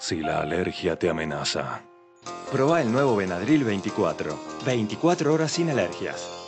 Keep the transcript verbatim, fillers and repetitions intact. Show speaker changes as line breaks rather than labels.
si la alergia te amenaza.
Proba el nuevo Benadryl veinticuatro. veinticuatro horas sin alergias.